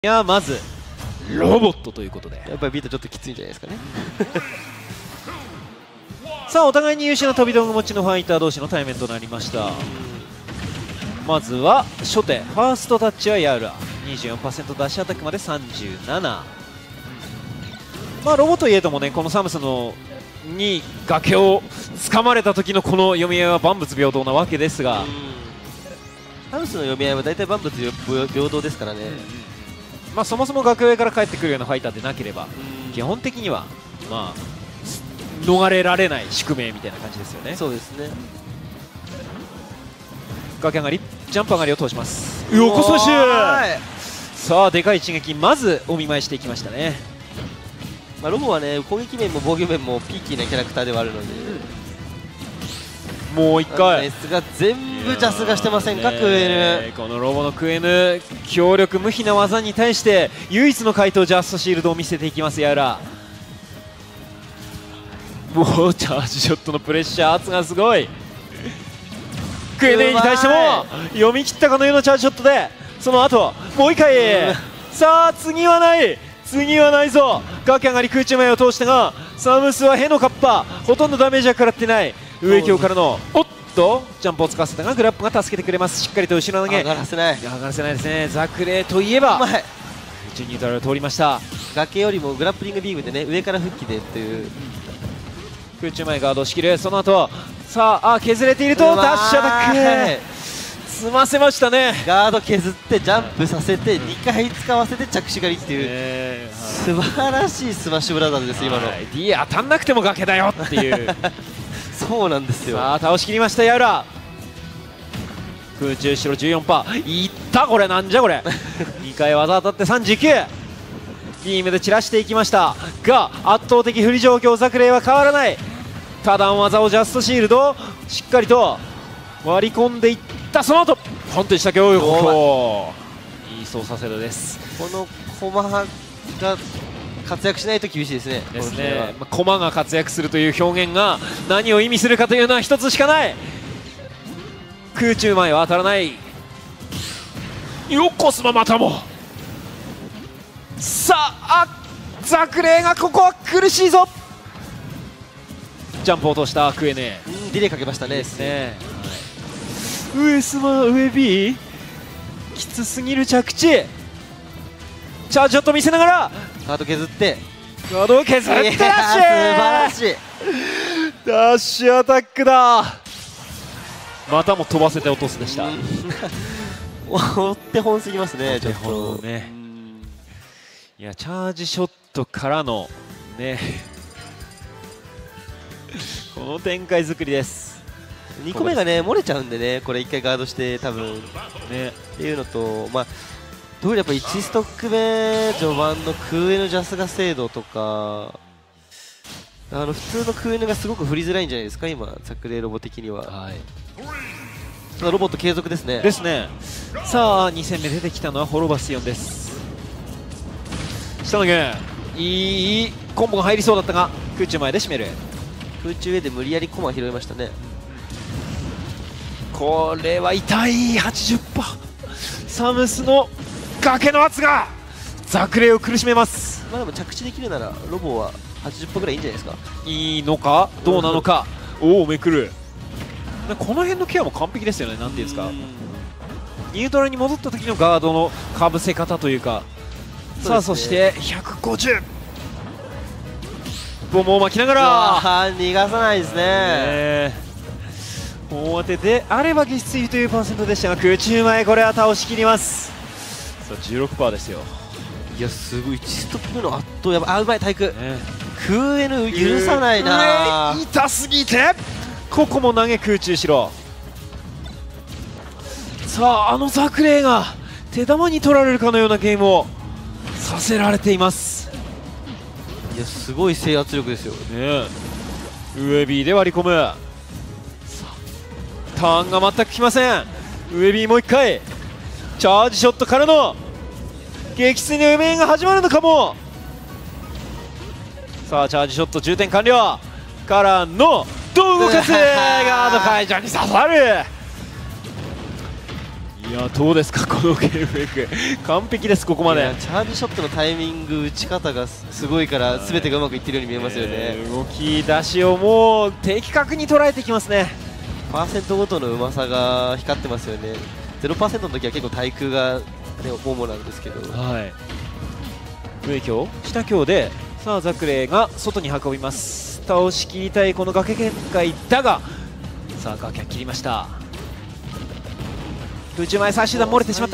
いや、まずロボットということで、 やっぱりビートちょっときついんじゃないですかね。 さあ、お互いに優秀な飛び道具持ちのファイター同士の対面となりました。まずは初手ファーストタッチはヤウラ 24% ダッシュアタックまで37。まあロボといえどもね、このサムスのに崖を掴まれた時のこの読み合いは万物平等なわけですが、 サムスの読み合いは大体万物平等ですからね。 まあそもそも崖上から帰ってくるようなファイターでなければ基本的にはまあ逃れられない宿命みたいな感じですよね。 そうですね。 崖上がりジャンプ上がりを通します。うおこそしゅさあでかい一撃、まずお見舞いしていきましたね。 まあロボはね、攻撃面も防御面もピーキーなキャラクターではあるので、 もう一回ですが全部ジャスがしてませんか、クエヌ。 このロボのクエヌ、強力無比な技に対して唯一の回答ジャストシールドを見せていきますヤウラ。もうチャージショットのプレッシャー圧がすごい。クエネに対しても読み切ったかのようなチャージショットで、その後もう一回、さあ次はない、次はないぞ。崖上がり空中前を通したが、サムスはヘのカッパ、ほとんどダメージは食らってない。上京からのおっとジャンプを使わせたがグラップが助けてくれます。しっかりと後ろ投げ、 上がらせない、 上がらせないですね。ザクレーといえば空中ニュートラルを通りました。 崖よりもグラップリングビームでね、上から復帰でという空中前ガードを仕切る。その後さあ削れているとダッシュアタック済ませましたね。 ガード削ってジャンプさせて2回使わせて着手狩りっていう、素晴らしいスマッシュブラザーズです。今の D 当たんなくても崖だよっていうそうなんですよ。 さあ倒しきりましたヤウラ。空中後ろ 14%いったこれ、なんじゃこれ2回技当たって39。ビームで散らしていきましたが圧倒的不利状況、ザクレイは変わらない。多段技をジャストシールドしっかりと割り込んでいった。その後本当にした強力、いい操作精度です。 この駒が活躍しないと厳しいですね。 ですね、駒が活躍するという表現が何を意味するかというのは一つしかない。空中前は当たらない。よこすままたもさあザクレイがここは苦しいぞ。ジャンプを落としたクエネ、 ディレイかけましたね。 ですね、上スマ上 B きつすぎる着地、チャージショット見せながらガード削って、 ガードを削ってダッシュ、 素晴らしいダッシュアタックだ。またも飛ばせて落とすでした。 お手本すぎますね、ちょっとね。いやチャージショットからのねこの展開作りです。 2個目がね漏れちゃうんでね、これ1回ガードして多分ねっていうのと、まあどうやっぱ1ストック目序盤の空 N ジャスが精度とか、普通の空 N がすごく振りづらいんじゃないですか今、ザクレイロボ的には。はい、ただロボット継続ですね。 ですね。さあ2戦目出てきたのはホロバス4です。下投げいいコンボが入りそうだったが空中前で締める。 空中上で無理やりコマ拾いましたね。 これは痛い 80%。 サムスの崖の圧がザクレイを苦しめます。 まあでも着地できるならロボは 80% ぐらいいいんじゃないですか。 いいのかどうなのかおおめくる。この辺のケアも完璧ですよね。なんていうんですか、ニュートラルに戻った時のガードのかぶせ方というか。さあそして150ボムを巻きながら逃がさないですね。 大当てであれば撃墜というパーセントでしたが空中前これは倒しきります。さあ 16% ですよ。 いやすごい1ストップの圧倒やばい。あうまい対空、空 N 許さないな。 痛すぎてここも投げ空中しろ。さああのザクレイが手玉に取られるかのようなゲームをさせられています。 いやすごい制圧力ですよね。上 B で割り込む。さあターンが全くきません。上 B もう1回チャージショットからの撃墜の夢が始まるのかも。さあチャージショット充填完了からのどう動かすガード会場に刺さる。 いやどうですかこのゲームメイク完璧ですここまで。 いやチャージショットのタイミング打ち方がすごいから全てがうまくいってるように見えますよね。 動き出しをもう的確に捉えてきますね。 パーセントごとのうまさが光ってますよね。0% の時は結構対空が、ね、主なんですけど、 上強下強でさあザクレが外に運びます。倒しきりたいこの崖限界だが、さあ崖は切りました。空中前最終段漏れてしまって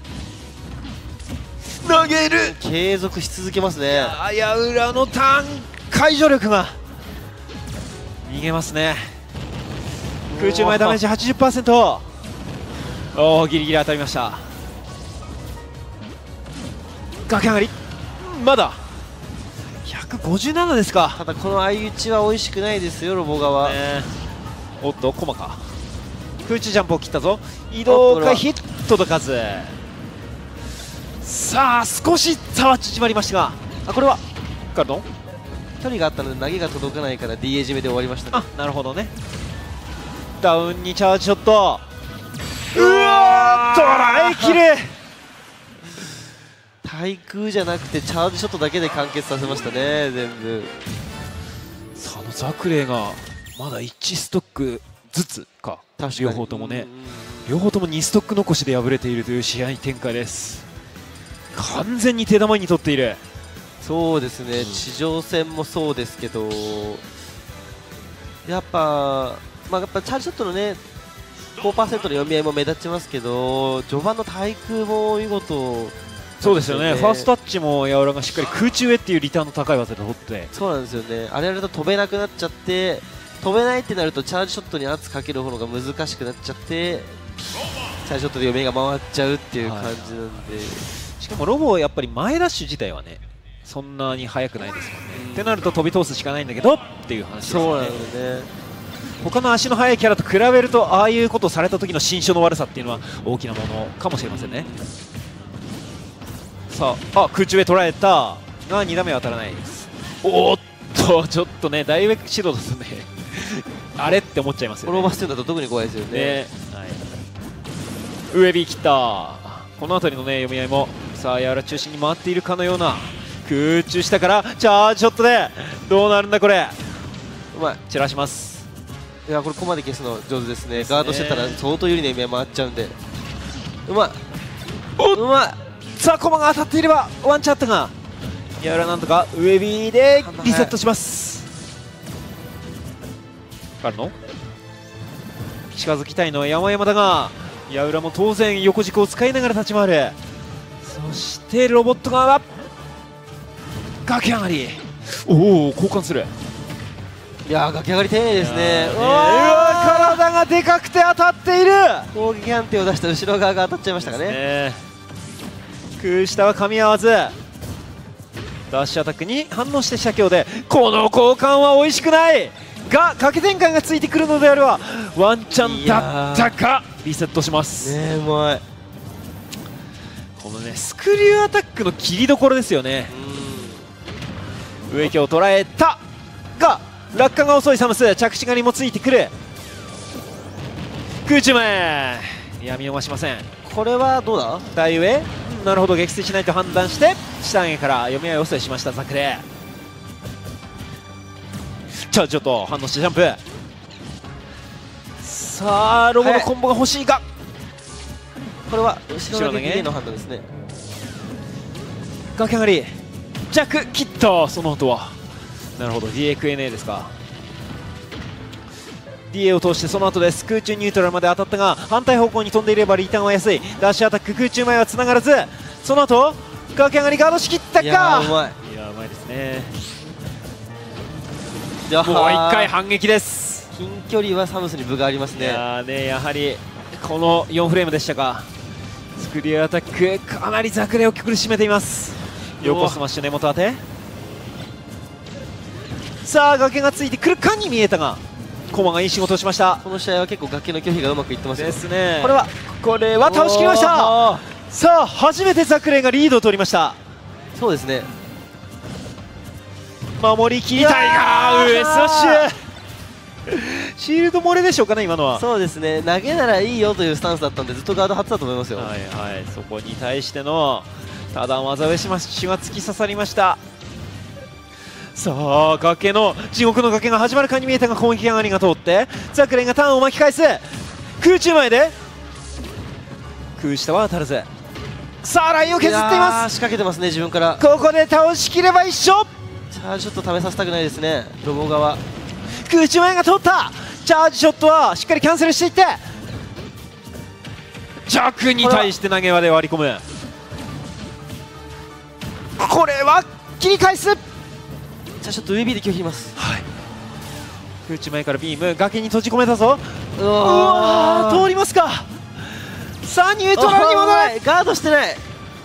投げる、 継続し続けますね。 矢浦のターン解除力が逃げますね。空中前ダメージ 80%。 おおギリギリ当たりました。崖上がりまだ157ですか。 ただこの相打ちは美味しくないですよロボ側、 おっとコマか。空中ジャンプを切ったぞ。移動かヒット届かず。さあ少し差は縮まりましたが、これはカルドン距離があったので投げが届かないから DA 締めで終わりましたね。 なるほどね。ダウンにチャージショット、うわー捉えきる。 対空じゃなくてチャージショットだけで完結させましたね全部。 さあのザクレイがまだ1ストックずつか、両方ともね、両方とも2ストック残しで敗れているという試合展開です。完全に手玉に取っている。 そうですね、地上戦もそうですけど、やっぱチャージショットのね 5% の読み合いも目立ちますけど、序盤の対空も見事。 そうですよね、ファーストタッチも矢浦がしっかり空中へっていうリターンの高い技で取って、 そうなんですよね、あれやると飛べなくなっちゃって、飛べないってなるとチャージショットに圧かける方が難しくなっちゃって、チャージショットで読みが回っちゃうっていう感じなんで、 しかもロボやっぱり前ダッシュ自体はねそんなに速くないですもんね。ってなると飛び通すしかないんだけどっていう話ですよね。 そうなんですね、 他の足の速いキャラと比べるとああいうことをされた時の心象の悪さっていうのは大きなものかもしれませんね。さあ空中へ捉えたが2打目は当たらないです。おっとちょっとねダイレクト指導だとねあれって思っちゃいますよね。 フォローバステンだと特に怖いですよね。 上 B 切った。この辺りのね読み合いもさあ矢原中心に回っているかのような。空中下からチャージショットでどうなるんだこれ。 うまい、 散らします。 いやこれここまで消すの上手ですね。ガードしてたら相当有利な夢回っちゃうんで、うまい、うまい。 さあ駒が当たっていればワンチャンあったが、矢浦なんとか上 B でリセットします。からの近づきたいのは山々だが、矢浦も当然横軸を使いながら立ち回る。そしてロボット側は崖上がり、おお交換する。 いや崖上がり丁寧ですね。 うわ体がでかくて当たっている。 攻撃判定を出した後ろ側が当たっちゃいましたかね。 空下は噛み合わずダッシュアタックに反応して下強で、この交換は美味しくないが掛け転換がついてくるのであればワンチャンだったか。リセットしますね。うまい、 このねスクリューアタックの切りどころですよね。上強を捉えたが落下が遅いサムス、着地狩りもついてくる。空中前、いや見逃しません。 これはどうだ、 台上、なるほど撃墜しないと判断して下上げから読み合いを遅いしましたザクレ。ちょっと反応してジャンプ。さあロボのコンボが欲しいが、 これは後ろ投げの判断ですね。 崖上がり弱切った。その後はなるほど DAQNA ですか。 DA を通してその後です。空中ニュートラルまで当たったが反対方向に飛んでいればリターンは安い。ダッシュアタック空中前はつながらず、その後崖上がりガードしきったか。 いやうまい、 いやうまいですね。 もうもう1回反撃です。 近距離はサムスに分がありますね。 いやねやはりこの4フレームでしたか。スクリューアタックかなりザクレを苦しめています。横スマッシュ根元当て。さあ崖がついてくるかに見えたが駒がいい仕事をしました。 この試合は結構崖の拒否がうまくいってますよですね。 これは倒しきりました。さあ初めてザクレがリードを取りました。 そうですね、 守りきりたいが上スマッシュシールド漏れでしょうかね、今のは。 そうですね、投げならいいよというスタンスだったんでずっとガード張ってたと思いますよ。 はいはい、そこに対してのただ技上しましが突き刺さりました。さあ崖の地獄の崖が始まるかに見えたが攻撃上がりが通ってザクレンがターンを巻き返す。空中前で空下は当たらず。さあラインを削っています。 仕掛けてますね自分から。 ここで倒しきれば一緒。 チャージショット試させたくないですねロボ側。 空中前が通った。チャージショットはしっかりキャンセルしていって弱に対して投げ輪で割り込む。これは切り返す。 じゃあちょっと上 B で拒否います。 はい、空中前からビーム崖に閉じ込めたぞ。 うわ通りますか。さあニュートラルに戻れ。 ガードしてない。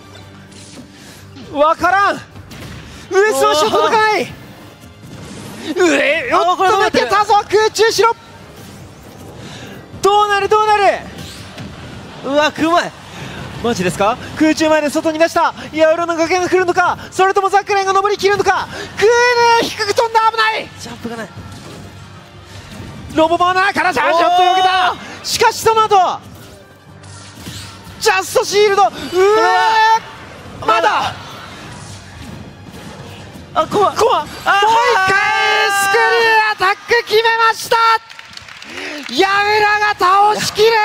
わからん。上スマッシュ届かない。上よっと抜けたぞ。空中しろ。どうなるどうなる。 うわくまい。 マジですか。空中前で外に出した。ヤウロの崖が来るのか、それともザクレンが登りきるのか。クール低く飛んだ。危ない。 ジャンプがない。 ロボバーナーからチャージショットを避けた。しかしその後ジャストシールド。まだあ、コアもう一回スクリューアタック決めました。ヤウラが倒しきる。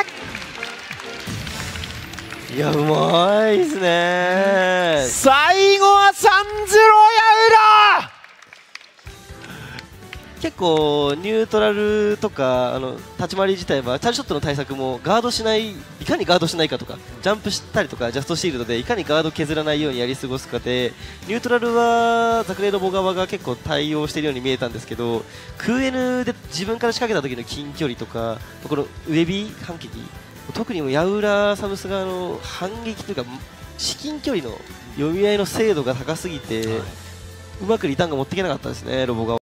いやうまいですね。 最後は 3-0 ヤウラ。 結構ニュートラルとか立ち回り自体はチャージショットの対策もガードしない、いかにガードしないかとかジャンプしたりとかジャストシールドでいかにガード削らないようにやり過ごすかで、ニュートラルはザクレイロボ側が結構対応しているように見えたんですけど、空 N で自分から仕掛けた時の近距離とかこのウェビー反撃、特にヤウラサムスが反撃というか至近距離の読み合いの精度が高すぎて、うまくリターンが持っていけなかったですねロボ側。